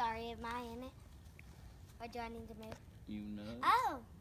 sorry, am I in it? Or do I need to move? You know. Oh.